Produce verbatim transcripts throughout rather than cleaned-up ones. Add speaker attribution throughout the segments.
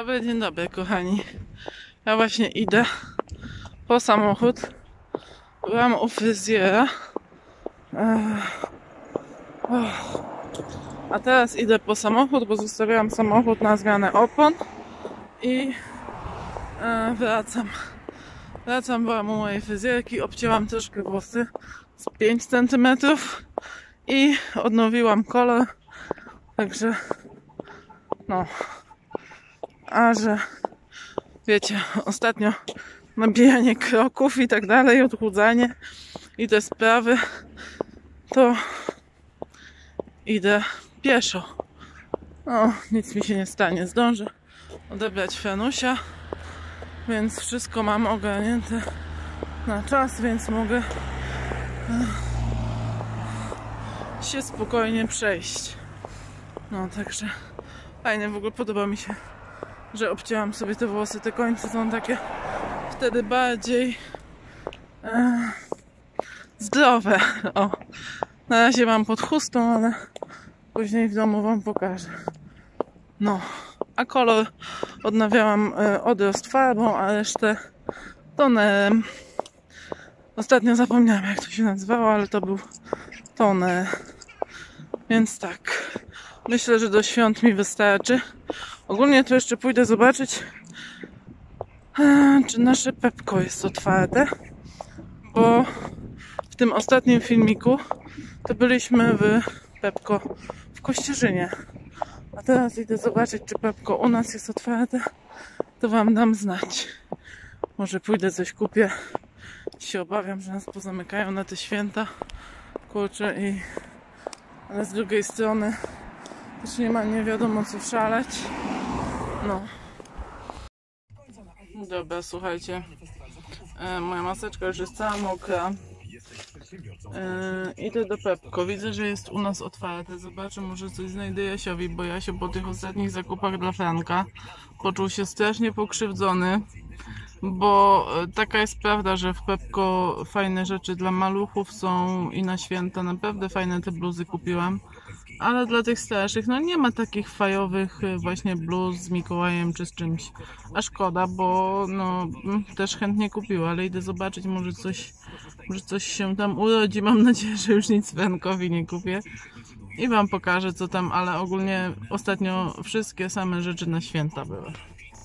Speaker 1: dobry, dzień dobry kochani. Ja właśnie idę po samochód. Byłam u fryzjera. A teraz idę po samochód, bo zostawiłam samochód na zmianę opon. I wracam. Wracam, byłam u mojej fryzjerki. Obcięłam troszkę włosy z pięć centymetrów. I odnowiłam kolor. Także no. A że wiecie, ostatnio nabijanie kroków i tak dalej, odchudzanie i te sprawy, to idę pieszo. No, nic mi się nie stanie. Zdążę odebrać Franusia, więc wszystko mam ogarnięte na czas, więc mogę się spokojnie przejść. No, także fajnie, w ogóle podoba mi się, że obcięłam sobie te włosy. Te końce są takie wtedy bardziej e, zdrowe. O, na razie mam pod chustą, ale później w domu wam pokażę. No, a kolor odnawiałam e, odrost farbą, a resztę tonerem. Ostatnio zapomniałam, jak to się nazywało, ale to był toner. Więc tak, myślę, że do świąt mi wystarczy. Ogólnie to jeszcze pójdę zobaczyć, czy nasze Pepko jest otwarte, bo w tym ostatnim filmiku to byliśmy w Pepko w Kościerzynie. A teraz idę zobaczyć, czy Pepko u nas jest otwarte, to wam dam znać. Może pójdę coś kupię. Się obawiam, że nas pozamykają na te święta. Kurczę, i ale z drugiej strony też nie ma nie wiadomo co szaleć. No. Dobra, słuchajcie. E, moja maseczka już jest cała mokra. E, idę do Pepko. Widzę, że jest u nas otwarte. Zobaczę, może coś znajdę Jasiowi, bo Jasio po tych ostatnich zakupach dla Franka poczuł się strasznie pokrzywdzony. Bo taka jest prawda, że w Pepko fajne rzeczy dla maluchów są i na święta naprawdę fajne te bluzy kupiłam. Ale dla tych starszych no nie ma takich fajowych właśnie bluz z Mikołajem czy z czymś. A szkoda, bo no też chętnie kupiła, ale idę zobaczyć, może coś, może coś się tam urodzi. Mam nadzieję, że już nic Frankowi nie kupię. I wam pokażę co tam, ale ogólnie ostatnio wszystkie same rzeczy na święta były.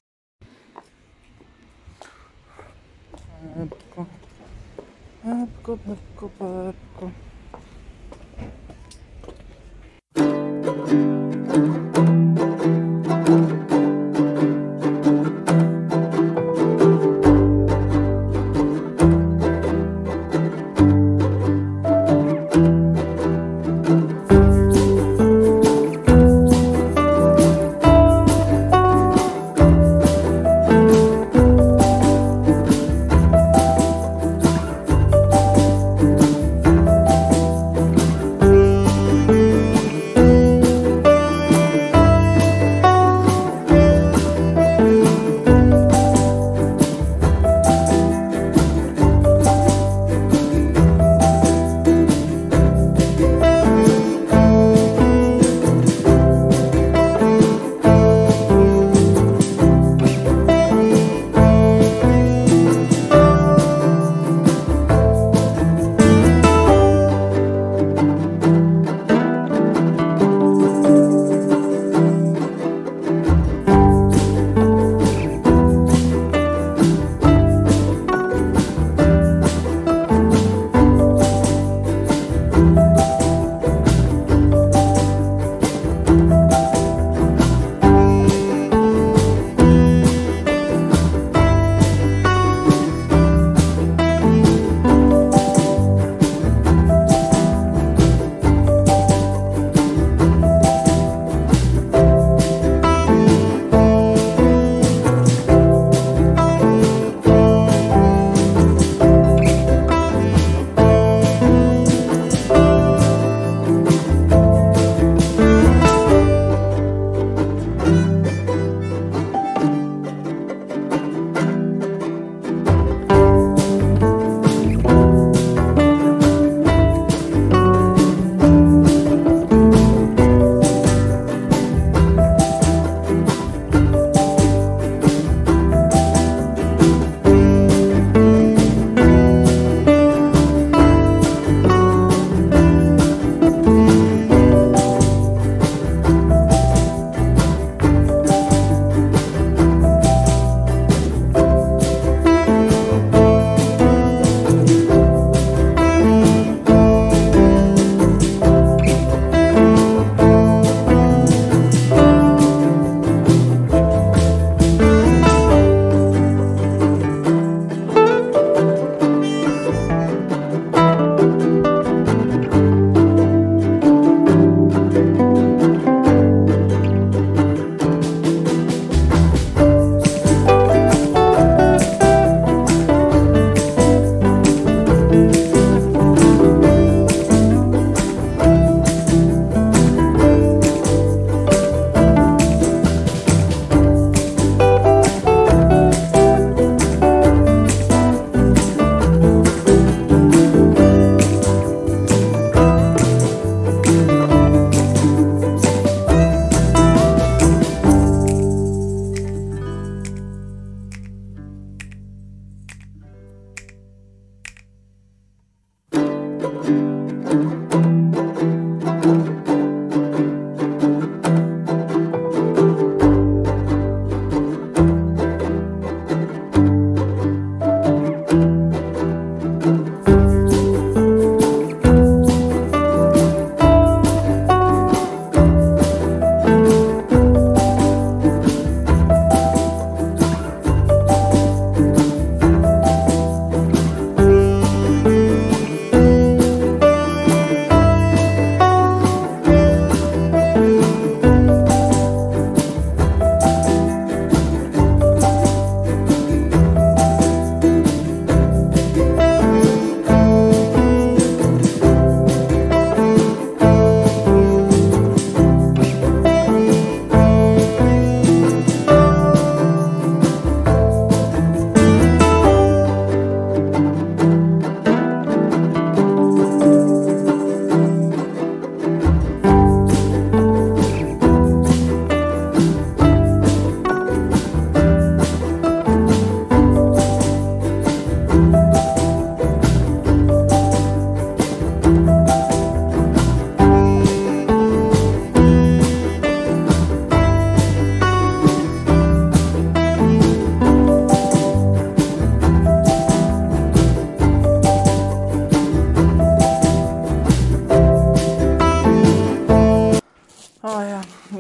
Speaker 1: Pepko, Pepko, Pepko, Pepko.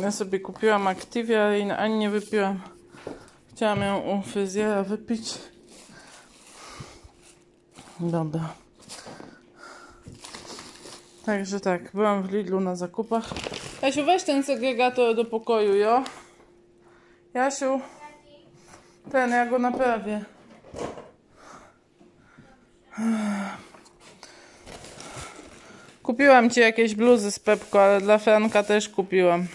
Speaker 1: Ja sobie kupiłam Activia, ale ani nie wypiłam. Chciałam ją u fryzjera wypić. Dobra. Także tak, byłam w Lidlu na zakupach. Jasiu, weź ten segregator do pokoju, jo? Jasiu, ten, ja go naprawię. Kupiłam ci jakieś bluzy z Pepko, ale dla Franka też kupiłam.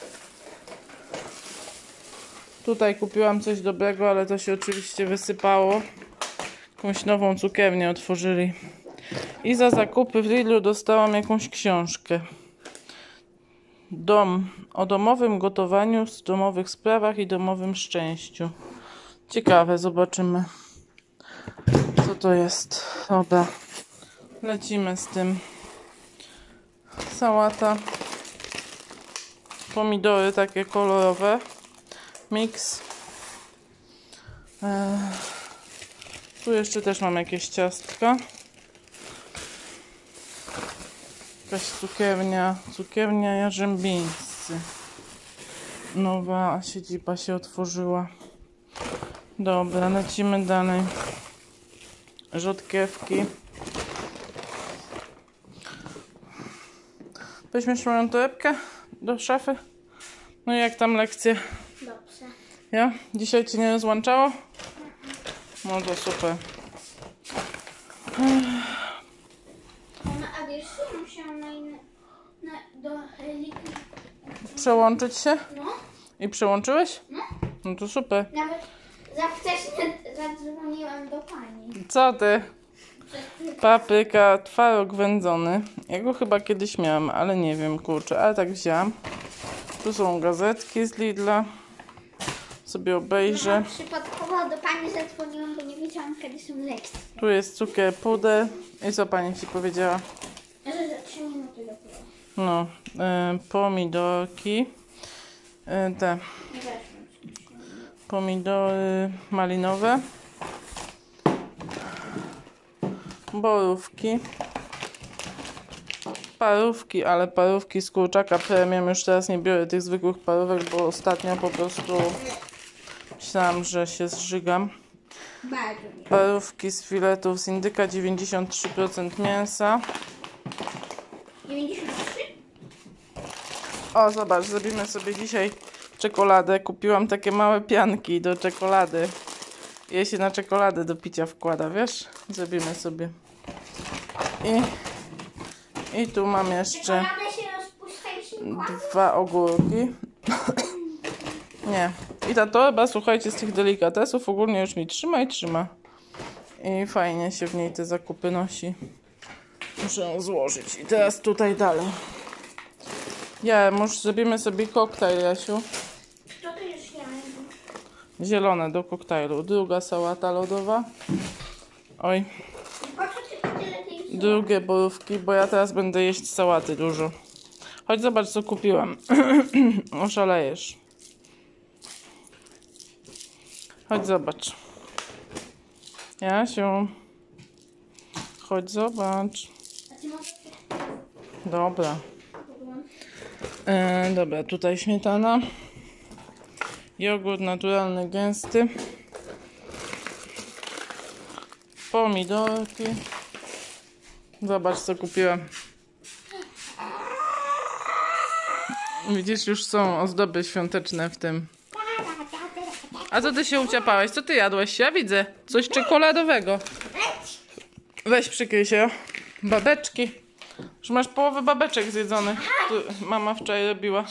Speaker 1: Tutaj kupiłam coś dobrego, ale to się oczywiście wysypało. Jakąś nową cukiernię otworzyli. I za zakupy w Lidlu dostałam jakąś książkę. Dom. O domowym gotowaniu, domowych sprawach i domowym szczęściu. Ciekawe, zobaczymy. Co to jest? Dobra. Lecimy z tym. Sałata. Pomidory takie kolorowe. Miks. Eee, tu jeszcze też mam jakieś ciastka. Jakaś cukiernia. Cukiernia Jarzębińscy. Nowa siedziba się otworzyła. Dobra, lecimy dalej. Rzodkiewki. Weźmiesz moją torebkę do szafy? No i jak tam lekcje?
Speaker 2: Dobrze.
Speaker 1: Ja? Dzisiaj cię nie rozłączało? No to super.
Speaker 2: No, a wiesz, ja musiałam na inne, na, do Heliki.
Speaker 1: Przełączyć się?
Speaker 2: No,
Speaker 1: I przełączyłeś?
Speaker 2: no.
Speaker 1: No to super.
Speaker 2: Nawet za wcześnie zadzwoniłam do pani.
Speaker 1: Co ty? Papryka, twaróg wędzony. Ja go chyba kiedyś miałam, ale nie wiem, kurczę, ale tak wzięłam. Tu są gazetki z Lidla. Sobie obejrzę.
Speaker 2: No, przypadkowo do pani zadzwoniłam, bo nie wiedziałam, kiedy są lekcje.
Speaker 1: Tu jest cukier, puder. I co pani ci powiedziała?
Speaker 2: Że za trzy minuty dopiero.
Speaker 1: No, y, pomidorki. Y, te
Speaker 2: Nie weszłam.
Speaker 1: pomidory malinowe. Borówki. Parówki, ale parówki z kurczaka premium. Już teraz nie biorę tych zwykłych parówek, bo ostatnio po prostu myślałam, że się zżygam.
Speaker 2: Bardzo nie.
Speaker 1: Parówki z filetów z indyka, dziewięćdziesiąt trzy procent mięsa.
Speaker 2: dziewięćdziesiąt trzy?
Speaker 1: O, zobacz, zrobimy sobie dzisiaj czekoladę. Kupiłam takie małe pianki do czekolady. Je się na czekoladę do picia wkłada, wiesz? Zrobimy sobie. I, i tu mam jeszcze
Speaker 2: Czekolada się rozpuszcza i się kładzie.
Speaker 1: dwa ogórki. Nie. I ta torba, słuchajcie, z tych delikatesów ogólnie już mi trzyma i trzyma. I fajnie się w niej te zakupy nosi. Muszę ją złożyć. I teraz tutaj dalej. Ja, może zrobimy sobie koktajl, Jasiu.
Speaker 2: To to już ja.
Speaker 1: Zielone do koktajlu. Druga sałata lodowa. Oj.
Speaker 2: Po co ty tyle tej
Speaker 1: Drugie borówki, bo ja teraz będę jeść sałaty dużo. Chodź zobacz, co kupiłam. Oszalejesz. Chodź zobacz. Jasiu. Chodź zobacz.
Speaker 2: A ty możesz...
Speaker 1: Dobra. E, dobra, tutaj śmietana. Jogurt naturalny, gęsty. Pomidorki. Zobacz, co kupiłam. Widzisz, już są ozdoby świąteczne w tym. A co ty się uciapałeś? Co ty jadłeś? Ja widzę. Coś czekoladowego. Weź przykryj się. Babeczki. Już masz połowę babeczek zjedzonych. Tu mama wczoraj robiła.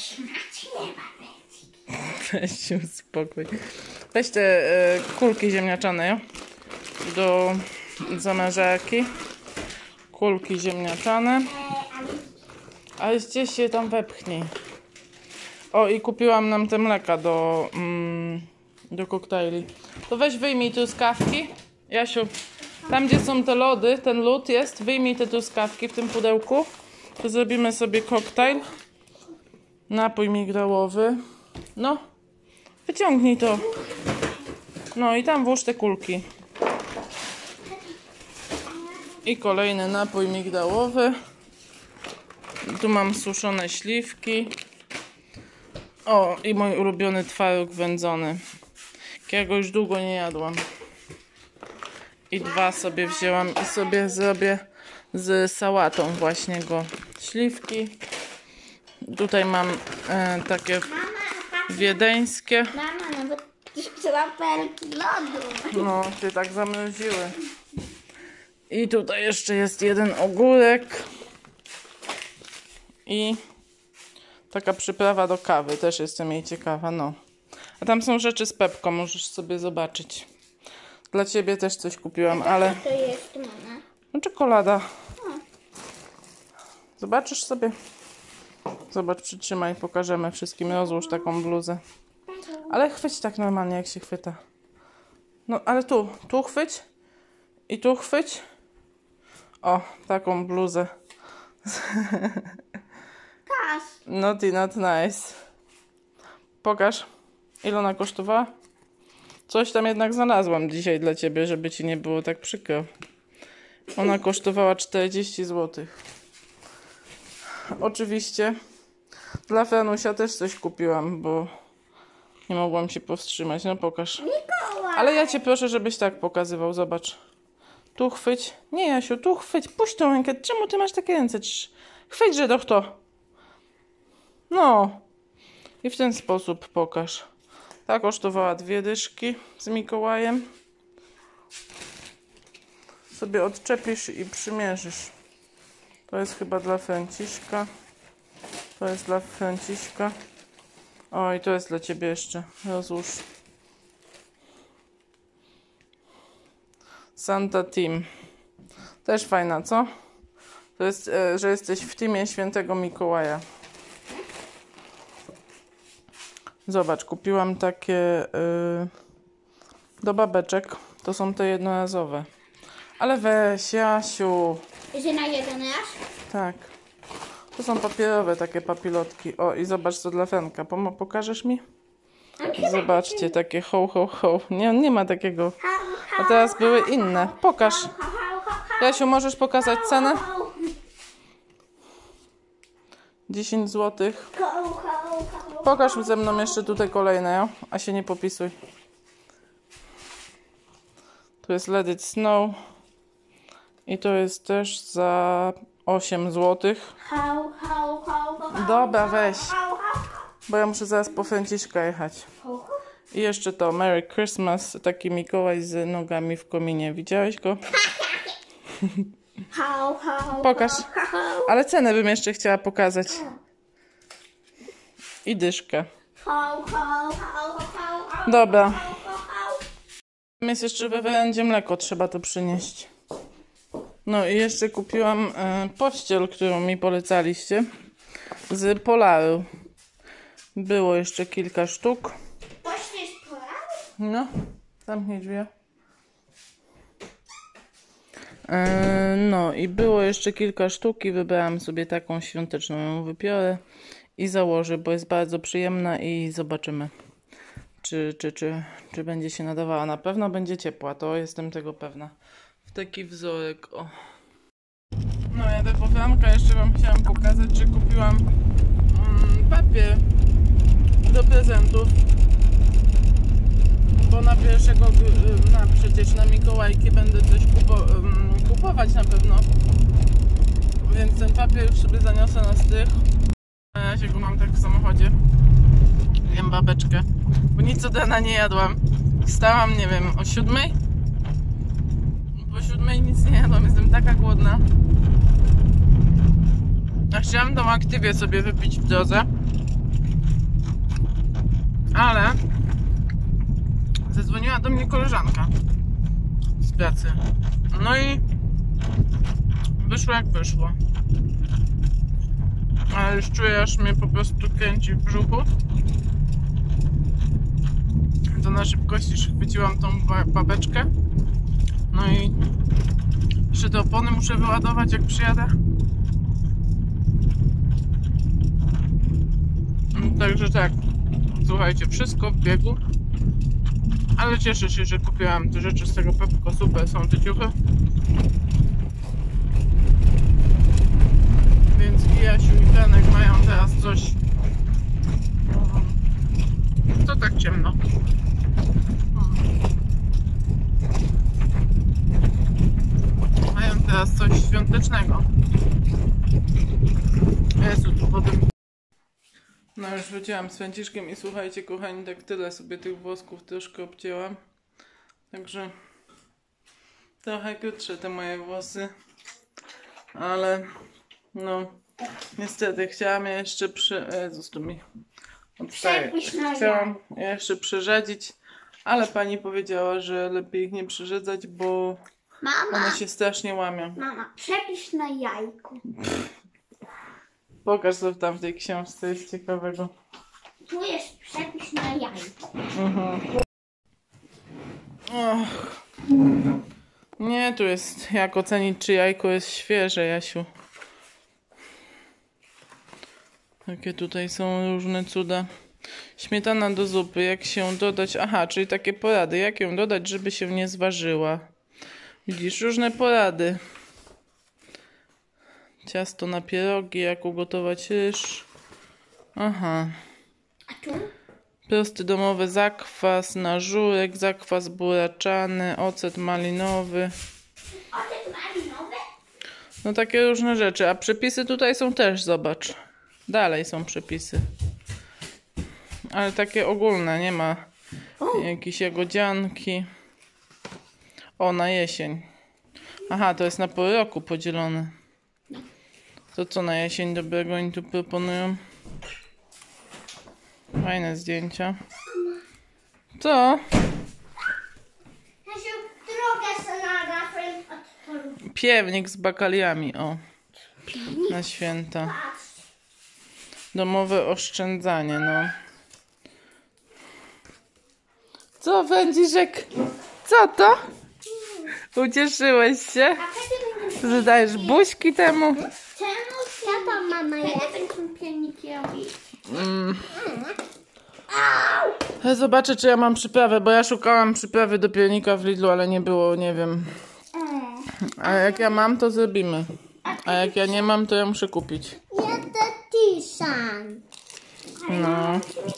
Speaker 1: Weź się uspokój. Weź te e, kulki ziemniaczane, jo? Do zamrażarki. Kulki ziemniaczane. Ale gdzieś się tam wepchnij. O, i kupiłam nam te mleka do, mm, do koktajli. To weź wyjmij truskawki. Jasiu, tam gdzie są te lody, ten lód jest, wyjmij te truskawki w tym pudełku. To zrobimy sobie koktajl. Napój migdałowy. No, wyciągnij to. No i tam włóż te kulki. I kolejny napój migdałowy. Tu mam suszone śliwki. O, i mój ulubiony twaróg wędzony. Jakiego już długo nie jadłam. I dwa sobie wzięłam i sobie zrobię z sałatą właśnie go. Śliwki. Tutaj mam e, takie wiedeńskie.
Speaker 2: Mama, nawet chciała perki lodu.
Speaker 1: No, się tak zamroziły. I tutaj jeszcze jest jeden ogórek. I taka przyprawa do kawy. Też jestem jej ciekawa, no. A tam są rzeczy z Pepką, możesz sobie zobaczyć. Dla ciebie też coś kupiłam, ale...
Speaker 2: Co to jest, mama?
Speaker 1: No, czekolada. Zobaczysz sobie? Zobacz, przytrzymaj, pokażemy wszystkim. Rozłóż taką bluzę. Ale chwyć tak normalnie, jak się chwyta. No, ale tu, tu chwyć. I tu chwyć. O, taką bluzę.
Speaker 2: Kasz.
Speaker 1: Naughty, not nice. Pokaż. Ile ona kosztowała? Coś tam jednak znalazłam dzisiaj dla ciebie, żeby ci nie było tak przykro. Ona kosztowała czterdzieści złotych. Oczywiście dla Franusia też coś kupiłam, bo nie mogłam się powstrzymać. No pokaż.
Speaker 2: Mikołaj.
Speaker 1: Ale ja cię proszę, żebyś tak pokazywał. Zobacz. Tu chwyć. Nie, Jasiu, tu chwyć. Puść tą rękę. Czemu ty masz takie ręce? Chwyć, że doch to. No. I w ten sposób pokaż. Ta kosztowała dwie dyszki z Mikołajem. Sobie odczepisz i przymierzysz. To jest chyba dla Franciszka. To jest dla Franciszka. O, i to jest dla ciebie jeszcze. Rozłóż. Santa Team. Też fajna, co? To jest, e, że jesteś w teamie Świętego Mikołaja. Zobacz, kupiłam takie y, do babeczek. To są te jednorazowe. Ale weź, Jasiu.
Speaker 2: Że na jeden raz?
Speaker 1: Tak. To są papierowe takie papilotki. O, i zobacz, co dla Franka. Pomo pokażesz mi? Zobaczcie, takie ho, ho, ho. Nie, nie ma takiego. A teraz były inne. Pokaż. Jasiu, możesz pokazać cenę? dziesięć złotych. Pokaż ze mną jeszcze tutaj kolejne, a się nie popisuj. Tu jest Let It Snow. I to jest też za osiem złotych. Dobra, weź. Bo ja muszę zaraz po Franciszka jechać. I jeszcze to Merry Christmas. Taki Mikołaj z nogami w kominie. Widziałeś go? Pokaż. Ale cenę bym jeszcze chciała pokazać. I dyszkę. Dobra. Jest jeszcze we werandzie mleko. Trzeba to przynieść. No i jeszcze kupiłam e, pościel, którą mi polecaliście. Z Polaru. Było jeszcze kilka sztuk.
Speaker 2: Pościel z Polaru?
Speaker 1: No. Zamknij drzwi. E, no i było jeszcze kilka sztuk i wybrałam sobie taką świąteczną. Ją wypiorę i założę, bo jest bardzo przyjemna i zobaczymy, czy, czy, czy, czy będzie się nadawała. Na pewno będzie ciepła, to jestem tego pewna. W taki wzorek, o. No jadę po Franka, jeszcze wam chciałam pokazać, że kupiłam mm, papier do prezentów. Bo na pierwszego, na przecież na Mikołajki będę coś kupo, um, kupować na pewno. Więc ten papier już sobie zaniosę na strych. Na razie go mam tak w samochodzie. Jem babeczkę. Bo nic od rana nie jadłam. Wstałam, nie wiem, o siódmej. Po siódmej nic nie jadłam, jestem taka głodna. A chciałam tą aktywię sobie wypić w drodze. Ale zadzwoniła do mnie koleżanka z pracy. No i wyszło jak wyszło. Ale już czuję, aż mnie po prostu kręci w brzuchu. To na szybkości chwyciłam tą babeczkę. No i jeszcze te opony muszę wyładować, jak przyjadę. Także tak, słuchajcie, wszystko w biegu. Ale cieszę się, że kupiłam te rzeczy z tego Pepko. Super są te ciuchy. Więc i Jasiu i Franek mają teraz coś tak ciemno. Mają teraz coś świątecznego. Jezu, tu potem... No już wróciłam z Franciszkiem i słuchajcie, kochani, tak tyle sobie tych włosków troszkę obcięłam. Także trochę krótsze te moje włosy. Ale no niestety chciałam je jeszcze przy... Jezus, tu mi odstaje. Chciałam je jeszcze przyrzedzić, ale pani powiedziała, że lepiej ich nie przyrzedzać, bo
Speaker 2: Mama,
Speaker 1: one się strasznie łamią.
Speaker 2: mama, przepis na jajko.
Speaker 1: Pokaż, co tam w tej książce jest ciekawego.
Speaker 2: Tu jest przepis na jajko.
Speaker 1: Mhm. Och. Nie, tu jest jak ocenić, czy jajko jest świeże, Jasiu. Takie tutaj są różne cuda. Śmietana do zupy, jak się dodać... Aha, czyli takie porady, jak ją dodać, żeby się nie zważyła. Widzisz, różne porady. Ciasto na pierogi, jak ugotować ryż. Aha.
Speaker 2: A tu?
Speaker 1: Prosty domowy zakwas na żurek, zakwas buraczany, ocet malinowy.
Speaker 2: Ocet malinowy?
Speaker 1: No takie różne rzeczy. A przepisy tutaj są też, zobacz. Dalej są przepisy. Ale takie ogólne, nie ma jakieś jagodzianki. O, na jesień. Aha, to jest na pół roku podzielone. To co na jesień dobrego oni tu proponują? Fajne zdjęcia. Co?
Speaker 2: Kasiu, drogę salada.
Speaker 1: Piewnik z bakaliami, o. Na święta. Domowe oszczędzanie, no. Co, Franciszek? Co to? Ucieszyłeś się? Że dajesz buźki temu?
Speaker 2: Czemu tata mama jest? Będą pierniki robić.
Speaker 1: Mm. Ja zobaczę, czy ja mam przyprawę, bo ja szukałam przyprawy do piernika w Lidlu, ale nie było, nie wiem. A jak ja mam, to zrobimy. A jak ja nie mam, to ja muszę kupić.
Speaker 2: Ja tisan.
Speaker 1: No.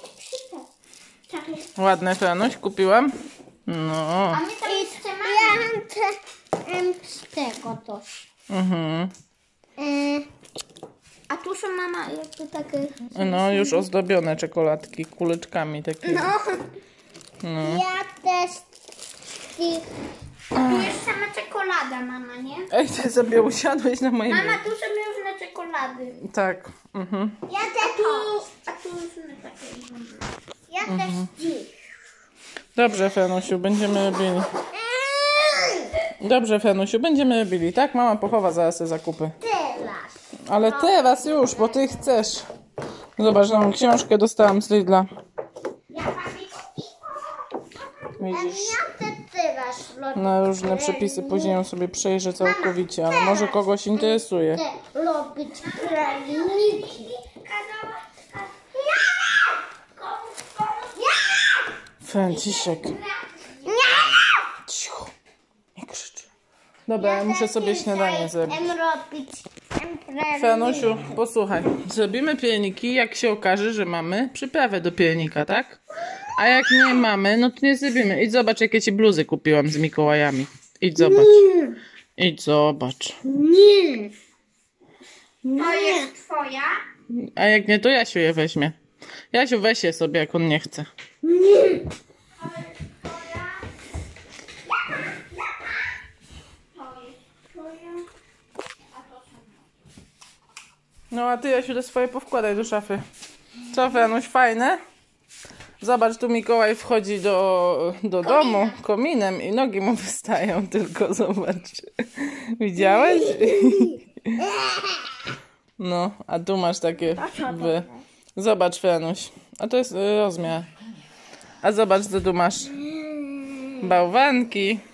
Speaker 1: Ładne, Franuś, kupiłam? No.
Speaker 2: A my tam jeszcze mamy. Ja mam te, um, z tego coś.
Speaker 1: Mhm.
Speaker 2: Y, a tu są mama jakby takie...
Speaker 1: No, już ozdobione czekoladki kuleczkami takimi.
Speaker 2: No.
Speaker 1: No.
Speaker 2: Ja też tych... Tu jest sama czekolada, mama, nie?
Speaker 1: Ej, ty sobie usiadłeś na moim...
Speaker 2: Mama, tu są różne czekolady.
Speaker 1: Tak. Mhm.
Speaker 2: Ja też tu... A tu różne takie. Ja
Speaker 1: Mhm.
Speaker 2: też dziś.
Speaker 1: Dobrze, Franusiu, będziemy robili. Dobrze, Franusiu, będziemy robili, tak? Mama pochowa zaraz te zakupy.
Speaker 2: Teraz.
Speaker 1: Ale teraz już, bo ty chcesz. Zobacz, tą książkę dostałam z Lidla.
Speaker 2: Ja
Speaker 1: Widzisz?
Speaker 2: chcę teraz robić.
Speaker 1: Na różne przepisy, później ją sobie przejrzę całkowicie, ale może kogoś interesuje.
Speaker 2: Robić krajniki.
Speaker 1: Franciszek. Cicho. Nie krzycz. Dobra, ja muszę sobie śniadanie zrobić.
Speaker 2: robić.
Speaker 1: Franusiu, posłuchaj. Zrobimy pierniki, jak się okaże, że mamy przyprawę do piernika, tak? A jak nie mamy, no to nie zrobimy. Idź zobacz, jakie ci bluzy kupiłam z Mikołajami. Idź zobacz. Idź zobacz.
Speaker 2: Nie. To jest twoja?
Speaker 1: A jak nie, to Jasiu je weźmie. Jasiu, weź je sobie, jak on nie chce.
Speaker 2: Nie.
Speaker 1: No a ty, Jasiu, te swoje powkładaj do szafy. Co, Franuś, fajne? Zobacz, tu Mikołaj wchodzi do, do domu kominem i nogi mu wystają tylko, zobacz. Widziałeś? No, a tu masz takie... Wy... Zobacz, Franuś. A to jest y, rozmiar. A zobacz, co tu masz. Bałwanki.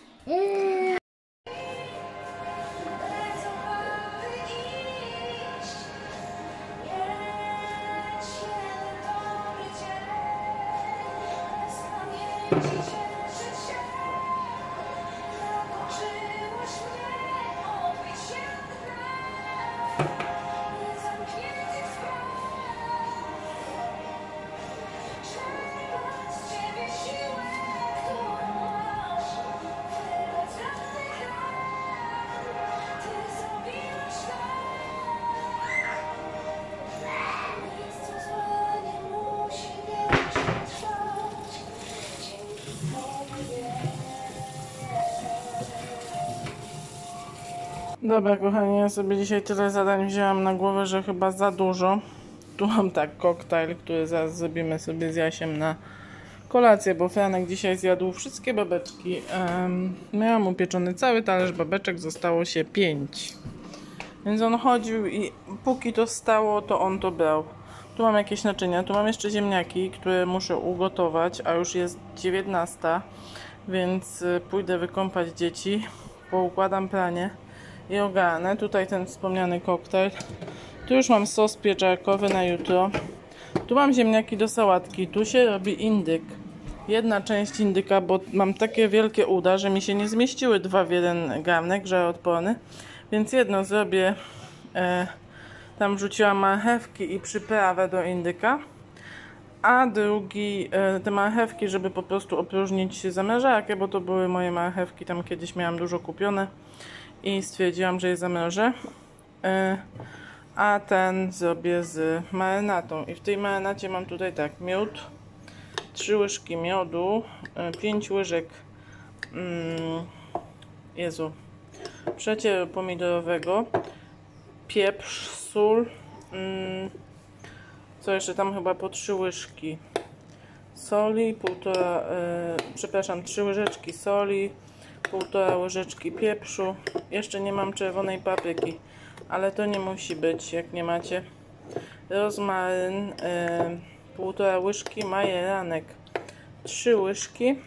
Speaker 1: Dobra, kochani, ja sobie dzisiaj tyle zadań wzięłam na głowę, że chyba za dużo. Tu mam tak koktajl, który zaraz zrobimy sobie z Jasiem na kolację, bo Franek dzisiaj zjadł wszystkie babeczki. Um, miałam upieczony cały talerz babeczek, zostało się pięć. Więc on chodził i póki to stało, to on to brał. Tu mam jakieś naczynia, tu mam jeszcze ziemniaki, które muszę ugotować, a już jest dziewiętnasta, więc pójdę wykąpać dzieci, poukładam pranie i ogarnę. Tutaj ten wspomniany koktajl. Tu już mam sos pieczarkowy na jutro. Tu mam ziemniaki do sałatki. Tu się robi indyk. Jedna część indyka, bo mam takie wielkie uda, że mi się nie zmieściły dwa w jeden garnek żaroodporny. Więc jedno zrobię, e, tam wrzuciłam marchewki i przyprawę do indyka. A drugi, e, te marchewki, żeby po prostu opróżnić zamrażarkę, bo to były moje marchewki, tam kiedyś miałam dużo kupione. I stwierdziłam, że je zamrożę. E, a ten zrobię z marynatą. I w tej marynacie mam tutaj tak, miód, trzy łyżki miodu, pięć łyżek mm, Jezu, przecieru pomidorowego, pieprz, sól, mm, co jeszcze tam chyba po trzy łyżki soli, półtora, yy, przepraszam, trzy łyżeczki soli, półtora łyżeczki pieprzu. Jeszcze nie mam czerwonej papryki, ale to nie musi być, jak nie macie. Rozmaryn, yy, półtora łyżki, majeranek, trzy łyżki. Yy,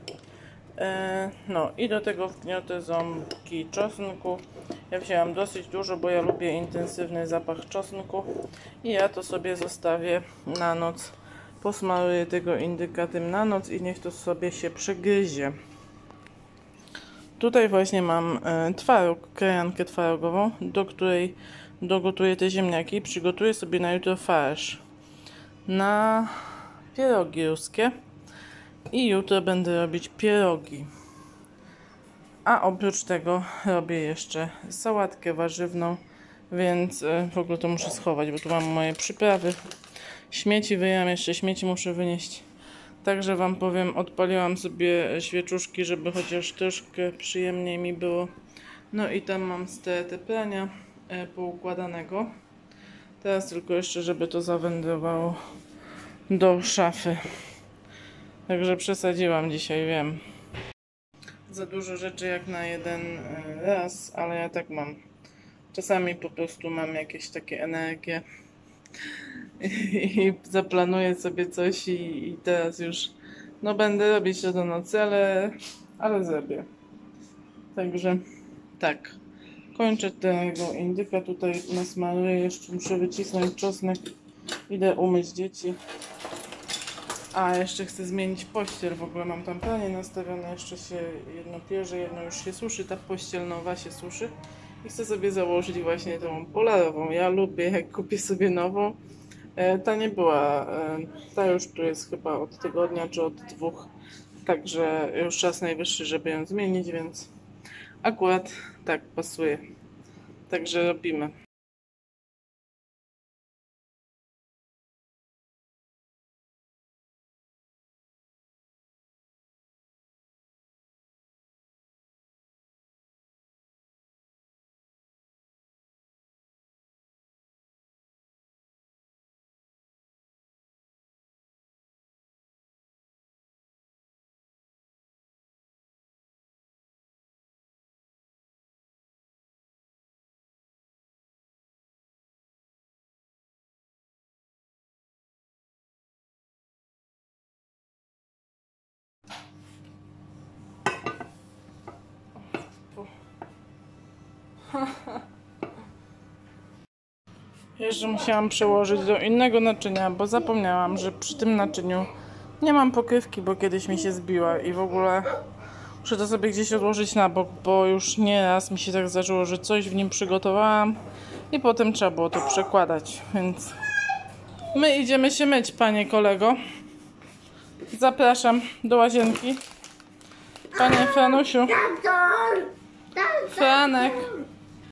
Speaker 1: no i do tego wgniotę ząbki czosnku. Ja wzięłam dosyć dużo, bo ja lubię intensywny zapach czosnku. I ja to sobie zostawię na noc. Posmaruję tego indyka tym na noc i niech to sobie się przegryzie. Tutaj właśnie mam e, twaróg, krajankę twarogową, do której dogotuję te ziemniaki. Przygotuję sobie na jutro farsz na pierogi ruskie i jutro będę robić pierogi. A oprócz tego robię jeszcze sałatkę warzywną, więc e, w ogóle to muszę schować, bo tu mam moje przyprawy. Śmieci wyjęłam, jeszcze śmieci muszę wynieść. Także wam powiem, odpaliłam sobie świeczuszki, żeby chociaż troszkę przyjemniej mi było. No i tam mam stertę prania e, poukładanego. Teraz tylko jeszcze, żeby to zawędrowało do szafy. Także przesadziłam dzisiaj, wiem. Za dużo rzeczy jak na jeden raz, ale ja tak mam. Czasami po prostu mam jakieś takie energie i zaplanuję sobie coś i, i teraz już no będę robić to do nocy, ale, ale zrobię. Także tak. Kończę tego indyka, tutaj nasmaruję, jeszcze muszę wycisnąć czosnek. Idę umyć dzieci. A jeszcze chcę zmienić pościel, w ogóle mam tam pranie nastawione, jeszcze się jedno pierze, jedno już się suszy, ta pościel nowa się suszy. I chcę sobie założyć właśnie tą polarową. Ja lubię, jak kupię sobie nową. Ta nie była, ta już tu jest chyba od tygodnia czy od dwóch, także już czas najwyższy, żeby ją zmienić, więc akurat tak pasuje. Także robimy. Jeszcze musiałam przełożyć do innego naczynia, bo zapomniałam, że przy tym naczyniu nie mam pokrywki, bo kiedyś mi się zbiła i w ogóle muszę to sobie gdzieś odłożyć na bok, bo już nieraz mi się tak zdarzyło, że coś w nim przygotowałam i potem trzeba było to przekładać, więc my idziemy się myć, panie kolego. Zapraszam do łazienki. Panie Franusiu. Franek.